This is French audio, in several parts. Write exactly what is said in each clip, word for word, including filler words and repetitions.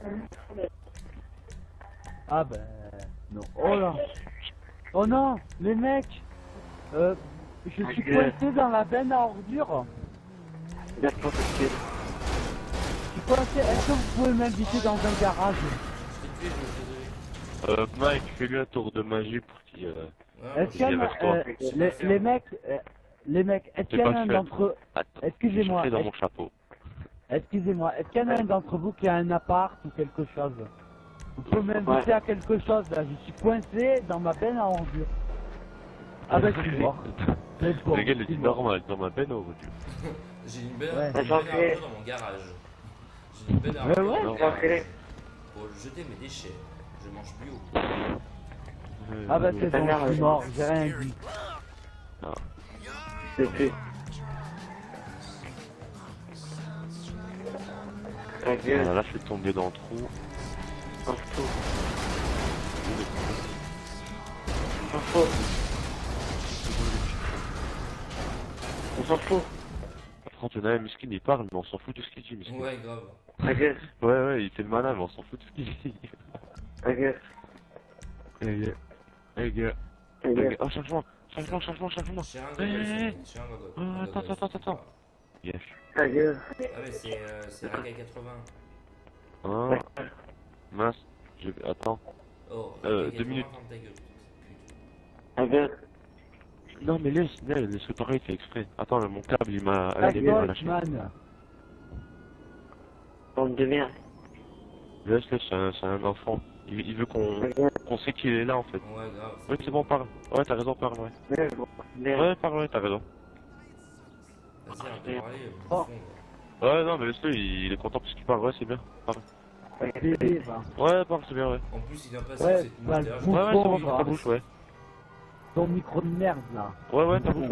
Ah ben... non. Oh là. Oh non, les mecs. Euh, je suis coincé dans la benne à ordures. D'accord, parce que... Je suis coincé. Est-ce que vous pouvez m'inviter dans un garage? Euh, Mike, fais-lui un tour de magie pour qu'il... Euh... Est-ce qu'il y en a... Euh, les, les mecs... Euh, les mecs, est-ce qu'il y en a un d'entre eux... Excusez-moi. dans mon chapeau. Excusez-moi, est-ce qu'il y en a un d'entre vous qui a un appart ou quelque chose? Vous pouvez m'inviter Ouais. à quelque chose là, je suis coincé dans ma benne à ordures. Ah bah je suis mort. C'est bon. Le gars, il je suis dit mort. normal, dans ma benne au voiture. J'ai une benne Ouais. une benne à ordures dans mon garage. J'ai une benne à Ouais, ordures ouais. dans mon J'en garage. fais. Pour jeter mes déchets. Je mange bio. Ah bah c'est Ta bon, mère, je suis elle- mort, j'ai rien dit. C'est fait. Ta gueule. Voilà, là, je suis tombé dans le trou. On s'en fout. On s'en fout. On s'en fout. Quand il y en a un miskin, il parle, mais on s'en fout de ce qu'il dit, miskin. Ouais, grave. Ta gueule. Ouais, ouais, il fait le malin, mais on s'en fout de ce qu'il dit. Ta gueule. Eh, gars. Eh, gars. Ta Eh, gueule. gars. Oh, changement. Changement, changement, changement. J'ai un Eh, gogol, eh, c'est bon. J'ai un gogol. eh. Un Attends, gogol, attends, c'est attends. pas- Yes. Ta gueule. Ah mais c'est euh, c'est A K quatre-vingts. Ah, mince. Je... Attends. Oh, Euh, A K deux minutes. quatre-vingts, ferme ta gueule. Ta gueule. Non, mais laisse, laisse, laisse pareil, c'est exprès. Attends, là, mon câble, il m'a... La il m'a lâché. man. Bande de merde. Laisse, laisse, c'est un, c'est un enfant. Il, il veut qu'on Ta gueule. qu'on sait qu'il est là, en fait. Ouais, grave. Ouais, c'est bon, parle. Ouais, t'as raison, parle, ouais. Merde. Merde. Ouais, parle, ouais, t'as raison. Vas-y, arrête de parler. je Oh. me fonds. Ouais, non, mais laisse-le, il, il est content parce qu'il parle, ouais, c'est bien. Parle. Bébé, va. Ouais, parle, c'est bien, ouais. En plus, il vient passer Ouais, cette bah, minute derrière, le Ouais, ouais, c'est bon, Bon, ta bah. bouche, ouais. Ton micro de merde là. Ouais, ouais, ta bouche.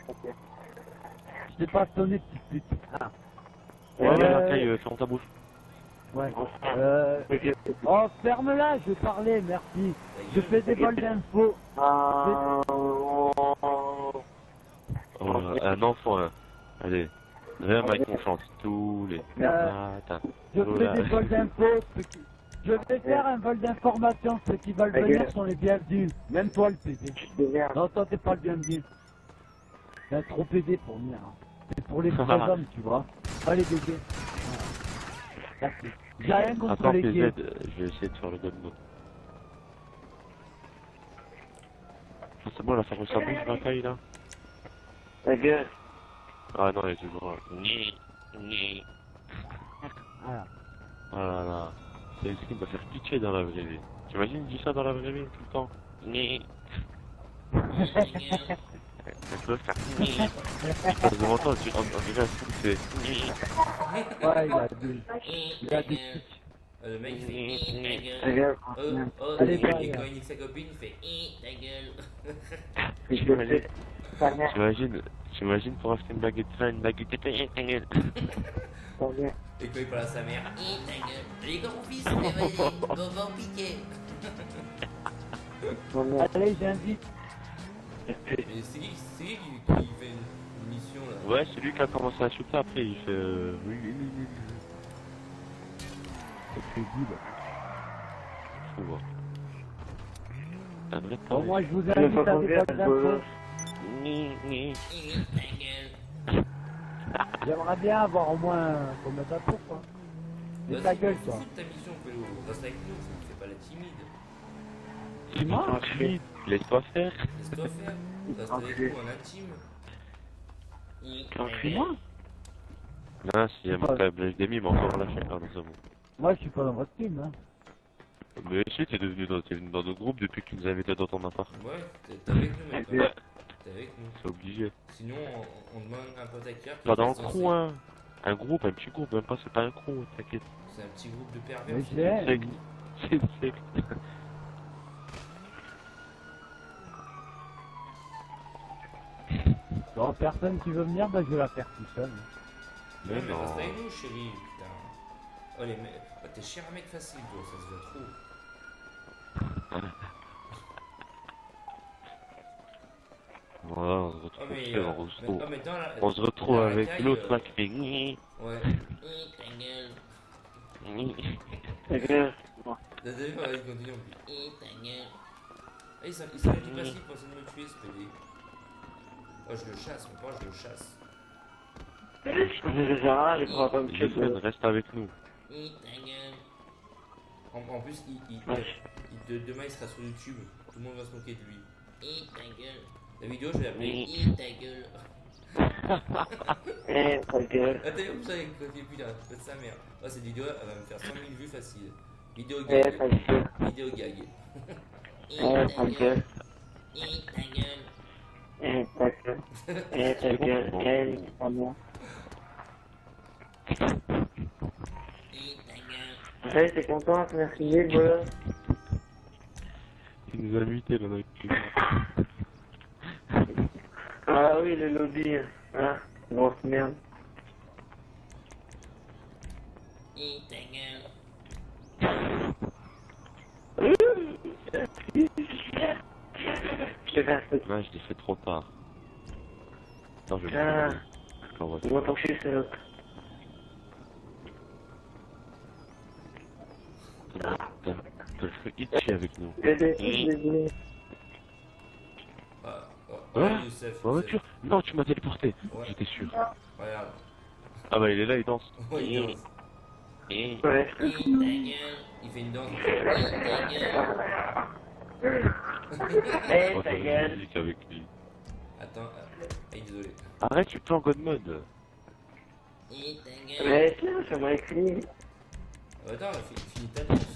Je t'ai pas sonné, petite pute. Ah. Ouais, ouais, Euh, la caille, euh, ferme ta bouche. Ouais. Euh... Oh, ferme-la, je vais parler, merci. Je fais des vols d'infos. Ah. Oh, un enfant, hein. Allez. Viens, Mike, on chante tous les matins. Je fais des vols d'infos. ceux qui- Je vais faire un vol d'information. Ceux qui veulent venir sont les bienvenus. Même toi, le P D. De merde. Non, toi, t'es pas le bienvenu. T'es trop P D pour venir. hein. C'est pour les vrais hommes, tu vois. Pas les bébés. Voilà. Merci. J'ai rien contre Attends, les P Z, gays. euh, je vais essayer de faire le gun mode. C'est bon, elle a fermé sa bouche, la caille, là. Ta gueule. Ah non, elle est toujours là. Ni, ni. Voilà. Oh là là. C'est ce qui me va faire pitié dans la vraie vie. T'imagines, il dit ça dans la vraie vie, tout le temps. Ni. Elle peut faire ni. Parce que devant toi, tu on on dirait un truc, c'est ni. Ouais, il a des... Il a des pics. Euh, Le mec, il fait Hi, Ta ta gueule. gueule. Oh, oh, Allez, et bye, quand gars. il nique sa copine, il fait Hi, ta gueule. T'imagines, Ta mère. t'imagines, t'imagines pour acheter une baguette de pain, une baguette de pain, ta gueule. Ta gueule. Et quand il parle à sa mère, Hi, ta gueule. Allez, comme mon fils, mais vas-y, go, go, piquer. Ta mère. Allez, j'invite. Mais c'est qui, c'est qui qui, qui fait une, une mission là? Ouais, c'est lui qui a commencé à shooter, après il fait euh... oui, oui, oui, oui. C'est crédible. Faut voir. Un vrai Bon, taré. moi, je vous Je vais invite pas à des conduire, vols elle d'infos. bosse. Ni, ni. Hi, ta gueule. J'aimerais bien avoir au moins combien t'as pour, quoi. Mais ta gueule, toi. Fous de ta mission, Pélo. Reste avec nous, fais pas la timide. C'est moi, Philippe. Laisse-toi faire. Laisse-toi faire. Reste avec nous en intime. Hi, ta Tranquille-moi. gueule. Non, si, mon câble H D M I m'a encore lâché. Ah non, c'est bon. Moi, je suis pas dans votre team, hein. Mais si, t'es devenu dans, t'es venu dans nos groupes depuis que tu nous as invités dans ton appart. Ouais, t'es t'es avec nous maintenant. Ouais. T'es avec nous. C'est obligé. Sinon, on, on demande un pote à Pierre qui Pas dans le reste dans crew, hein. Un groupe, un petit groupe, même pas, c'est pas un crew, t'inquiète. ses- C'est un petit groupe de pervers. Mais c'est- j'ai... C'est une c'est une secte. Bon, personne qui veut venir, bah, je vais la faire tout seul. Mais Mais mais non. reste avec nous, chérie, putain. Oh, les mecs. Oh, t'es cher un mec facile, toi, ça se voit trop. Voilà, on se Oh, retrouve, mais. on, euh, se mais- retrouve. oh, mais dans la. On se retrouve dans la avec racaille, l'autre euh, là qui fait ni. Ouais. Hi, ta gueule. Ta gueule. T'as vu, ouais, il continue en plus. Et ta gueule. Ah, il s'est il s'est fait du passif pour essayer de me tuer, ce pédé. Oh, je le chasse, mais pas je le chasse. Je sais rien, je crois pas me tuer. Youssef, reste avec nous. Et ta gueule. En, en plus, il, il, Ouais. il- de- demain, il sera sur YouTube. Tout le monde va se moquer de lui. Et ta gueule. La vidéo, je vais l'appeler Et ta gueule. Eh, ta gueule. Ah, t'as vu, ça, quand il est plus là, je peux de sa mère. Oh, cette vidéo, elle va me faire cent mille vues facile. Vidéo Eh, gag. ta gueule. Vidéo gag. Eh, ta gueule. Et ta gueule. Eh, ta gueule. Eh, ta gueule. Eh, ta mère. Et ta gueule. Ouais, t'es content, merci, voilà. Il nous a muté, là, avec lui. Ah oui, le lobby, hein. Grosse merde. Et ta gueule. Je vais un peu. Ouais, je l'ai fait trop tard. Non, je vais Ah. le faire. On va Moi, tant que je suis seul. T'as t'as le feu itchy avec nous. Désolé, désolé. Ah, oh, Ouais, oh, Youssef. Ma voiture. Non, tu m'as téléporté. Ouais. J'étais sûr. Regarde. Ah bah il est là, il danse. Oh, il danse. Et... Ouais. Et ta gueule. Il fait une danse. Et ta gueule. Eh, Oh, ta ça gueule. musique avec lui. Attends. euh, Aïe, désolé. Arrête, tu peux en god mode. Et ta gueule. Mais tiens, ça m'a écrit. Attends, fi- finis ta danse.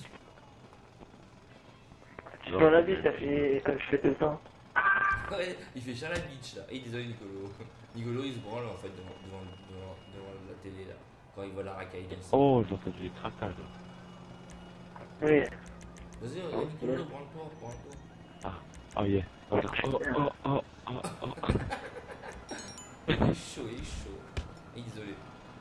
Je suis dans la vie, ça fait comme je fais tout le temps. Ouais, il fait Charlie Beach là. Et désolé, Nicolo. Nicolo, il se branle en fait devant, devant, devant, devant la télé là. Quand il voit la racaille danser. Oh, j'ai entendu des craquages. Oui. Vas-y, euh, Nicolo, branle-toi, branle-toi. Oh yeah. Oh, oh, oh, oh, oh, oh. Il est chaud, il est chaud. Et désolé.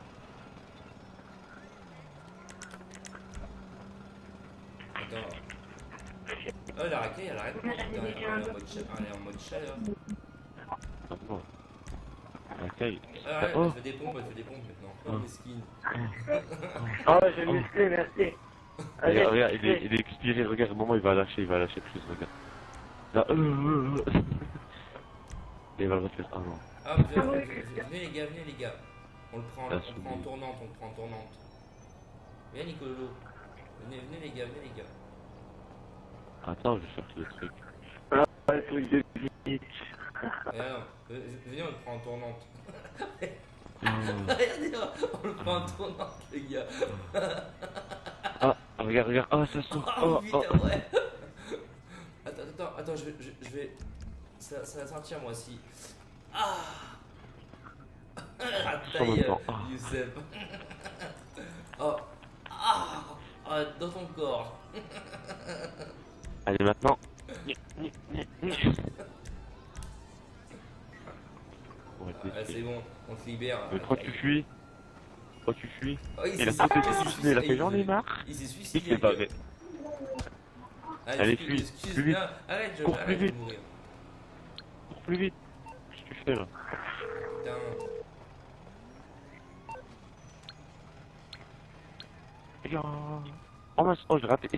Attends. Oh, la racaille, elle arrête pas. Putain, elle est en mode, cha- elle est en mode chaleur. Ah bon. Ok. Ah, arrête, Oh. elle fait des pompes, elle fait des pompes maintenant. Oh, mesquine. Oh, je vais muscler, merci. Allez, Regarde, regarde, il est, muscler. il est expiré, regarde, au moment où il va lâcher, il va lâcher plus, regarde. Là, euh, euh, euh. Et il va le refaire. Ah non. Ah, venez, venez, venez, les gars, venez les gars. On le prend, Ah, on le c'est prend en bien. tournante, on le prend en tournante. Viens Nicolo. Venez, venez les gars, venez les gars. Attends, je cherche le truc. Ah, le truc de bitch. Eh non, euh, venez, on le prend en tournante. Ah, Regardez, on le prend en tournante les gars. Ah, regarde, regarde. Ah, ça sort. Oh Oh, putain, oh. ouais. Attends, attends, attends, je vais, je, je vais... Ça, ça va sortir moi aussi. Ah. Ah, En même taille, temps. Ah. Youssef. Oh. Ah. Ah, dans ton corps. Allez, maintenant. On va te Ah, c'est laisser. bon, on te libère. Mais pourquoi tu fuis? Pourquoi tu fuis? Oh, il Il a s'est sauté suicidé, dessus, il a fait j'en ai marre. Il s'est Il suicidé. s'est barré. Allez, Allez, excuse- fuis, excuse- plus vite. non, Arrête, je Cours arrête plus de vite. mourir. Cours plus vite. Qu'est-ce que tu fais là? Putain. Regarde. Oh mince, oh j'ai raté.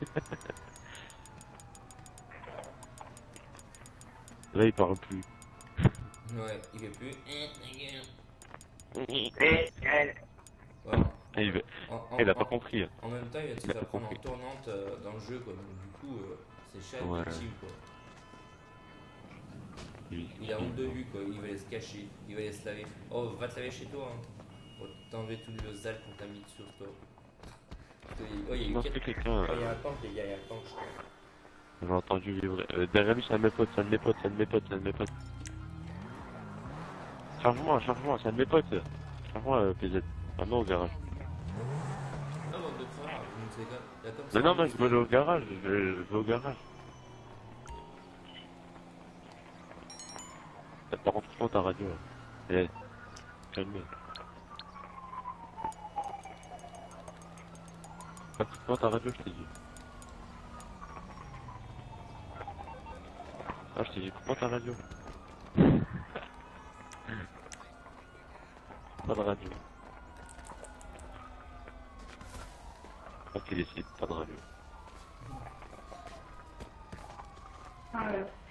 Là il parle plus. Ouais, il fait plus. Eh, ta gueule. Eh, elle. Bon, Ah, il, veut- en, en- il a en- pas compris. en même temps, il va se Il a faire pas prendre en compris. tournante euh, dans le jeu, quoi. Donc, du coup, euh, c'est cher Ouais. et victime, quoi. Il, Il a honte de lui, quoi. Il va aller se cacher. Il va aller se laver. Oh, va te laver chez toi, hein. Pour t'enlever tout le sale qu'on t'a mis sur toi. Oh, il y a Je eu pense que quatre... quelqu'un. Oh, il y a un tank, les gars, il y a un tank, je crois. J'ai entendu vivre. Euh, derrière lui, c'est un de mes potes, c'est un de mes potes, c'est un de mes potes, c'est un de mes potes. Charge-moi, charge-moi, c'est un de mes potes. Charge-moi, euh, P Z. Ah non, au garage. Ah, bande de crevards, vous me savez quoi. Il y a comme ça. Non, non, non, je veux aller au garage, je veux, je veux au garage. T'as pas rentré dans ta radio là. Eh, calme. Pas dans ta radio, je t'ai dit. Ah, je t'ai dit, coupe ta radio. Pas de radio. crois qu'il essaie pas de radio. Ah ouais.